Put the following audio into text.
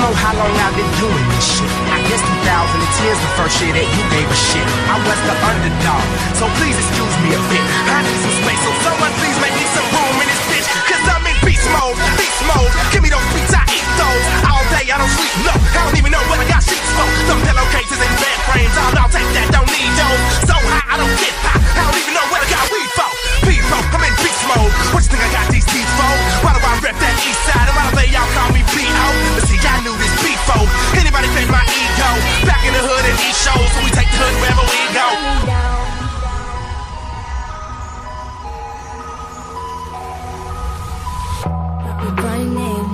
know how long I've been doing this shit. I guess 2010 is the first year that you gave a shit. I was the underdog, so please excuse me a bit. I need some space, so someone please make me some room in this bitch. Cause I'm in beast mode, beast mode. Give me those beats I